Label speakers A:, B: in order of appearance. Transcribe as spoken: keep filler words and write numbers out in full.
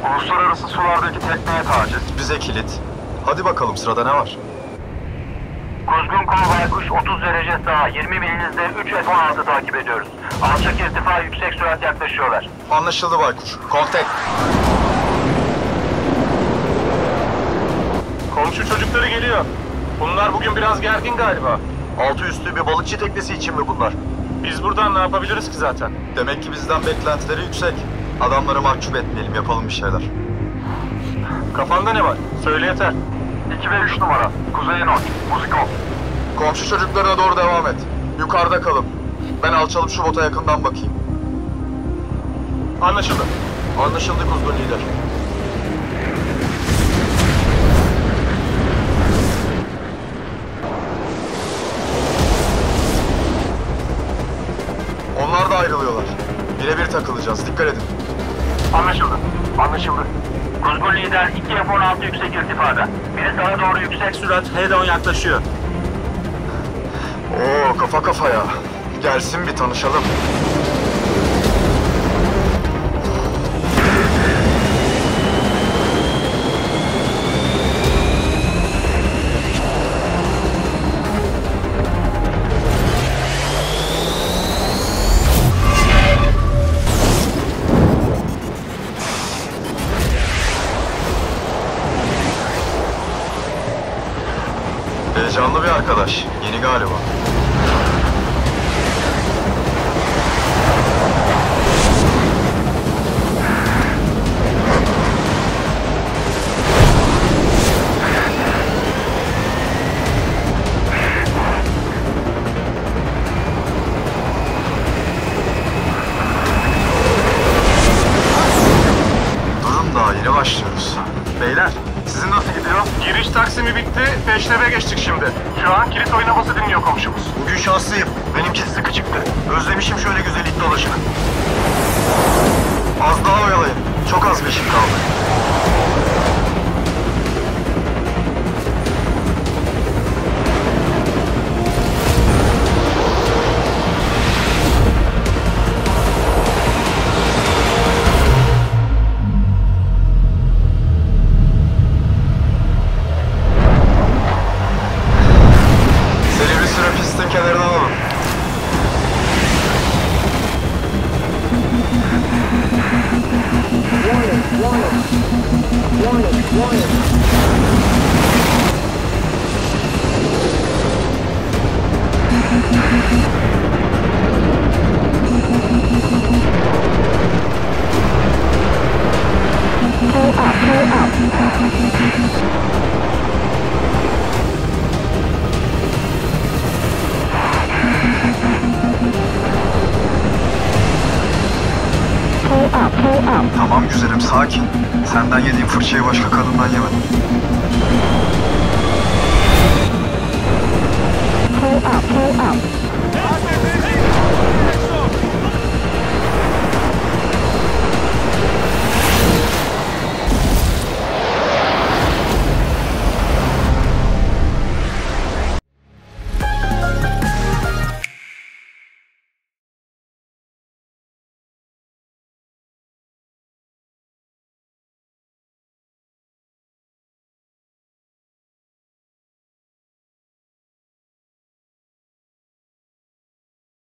A: Uluslararası sulardaki tekneye taciz.
B: Bize kilit. Hadi bakalım, sırada ne var?
C: Kuzgun Kova Baykuş otuz derece sağa, yirmi milinizde üç F on altı takip ediyoruz. Alçak irtifa, yüksek sürat yaklaşıyorlar.
B: Anlaşıldı Baykuş. Kontak.
A: Komşu çocukları geliyor. Bunlar bugün biraz gergin galiba.
B: Altı üstü bir balıkçı teknesi için mi bunlar?
A: Biz buradan ne yapabiliriz ki zaten?
B: Demek ki bizden beklentileri yüksek. Adamları mahcup etmeyelim, yapalım bir şeyler.
A: Kafanda ne var? Söyle yeter.
C: iki ve üç numara, Kuzey Not, Muziko.
B: Komşu çocuklarına doğru devam et. Yukarıda kalın. Ben alçalıp şu bota yakından bakayım.
A: Anlaşıldı.
B: Anlaşıldı Kuzgun lider. Onlar da ayrılıyorlar. Birebir takılacağız. Dikkat edin.
C: Anlaşıldı, anlaşıldı. Kuzgun lider iki F on altı yüksek irtifada. Biri sağa doğru yüksek sürat,
A: Head on yaklaşıyor.
B: Oo, kafa kafaya. Gelsin bir tanışalım. Heyecanlı bir arkadaş. Yeni galiba. Durun, daha yeni başlıyoruz. Beyler, sizin nasıl gidiyor?
A: Giriş taksimi bitti, peşreve geçtik şimdi. Şu an kilit oynaması dinliyor komşumuz.
B: Bugün şanslıyım. Benimki sıkı çıktı. Özlemişim şöyle güzel it dolaşını. Az daha oyalayın. Çok az beşim kaldı. Seni bir süre pistin kenarına alalım. Tamam güzelim, sakin. Senden yediğim fırçayı başka kadından yemedim.
D: Pull up, pull up.